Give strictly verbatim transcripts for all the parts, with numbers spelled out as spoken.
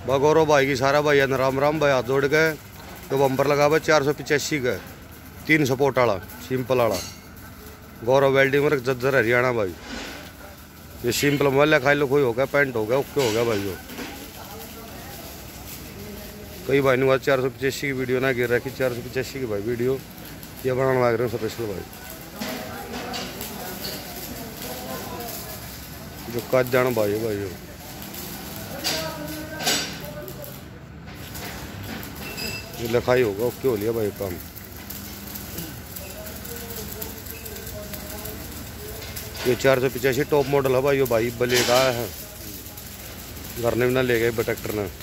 गौरव भाई की सारा भाई राम राम भाई हाथ जोड़ गए। तो बम्पर लगा हुआ चार सौ पिचासी का तीन सपोर्ट वाला सिंपल वाला गौरव वेल्डिंग वर्क जज्जर हरियाणा भाई। ये सिंपल मोबाइल खाई लो कोई हो गया पेंट हो गया ओके हो गया भाई। जो कई भाई ने चार सौ पचासी की वीडियो ना गिर रखी चार सौ पचासी की भाई वीडियो ये बनाने लग रहे हैं स्पेशल भाई। जो कच जाना भाई है भाई। जो लिखाई होगा ओके हो लिया भाई काम। ये चार सौ पचासी टॉप मॉडल है भाई। यो भाई बले का है घर ने भी ना ले गए ट्रैक्टर ने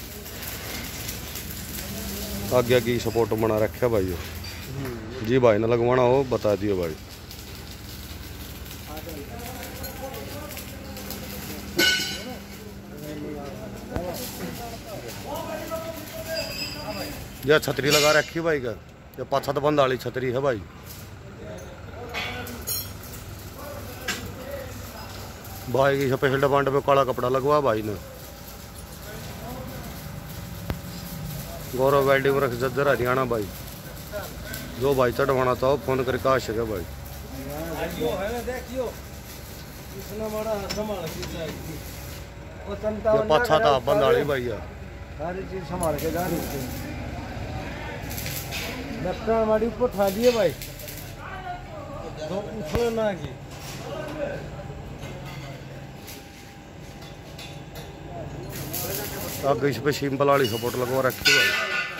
आगे आगे सपोर्ट बना रखा भाई। यो जी भाई ना लगवाना हो बता दियो भाई। यह छतरी लगा रखी भाई का ये पाँच सात बंद वाली छतरी है भाई। भाई की स्पेशल डिमांड पे काला कपड़ा लगवा भाई ने। गौरव वेल्डिंग वर्क जज्जर हरियाणा भाई। जो भाई चढ़वाना था फोन करके आ सके भाई। ये पाछा था बंद वाली भाई यार सारी चीज संभाल के जा रही थी। डॉक्टर हमारी ऊपर उठा दिए भाई तो उठो ना की आगे इस पे सिंपल वाली सपोर्ट लगवा रखी भाई।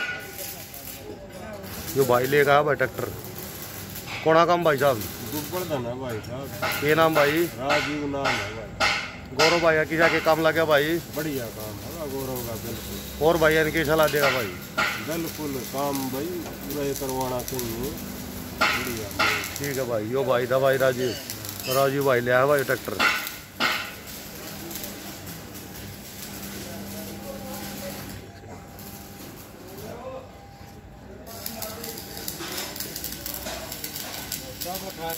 जो भाई लेगा भाई ट्रैक्टर कौन काम भाई साहब भाई साहब ये नाम भाई राजीव नाम है भाई। गौरव भाई की जाके काम लगे भाई बढ़िया काम है गौरव का बिल्कुल। और भाई इनकी सलाह देगा भाई बिल्कुल काम भाई पूरा ये करवाना चाहिए बढ़िया। ठीक है भाई। यो भाई था भाई राजीव राजीव भाई ले आया भाई ट्रैक्टर।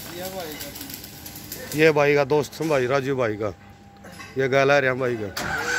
ये भाई का दोस्त है भाई राजू भाई का। ये गैला रहा भाई का।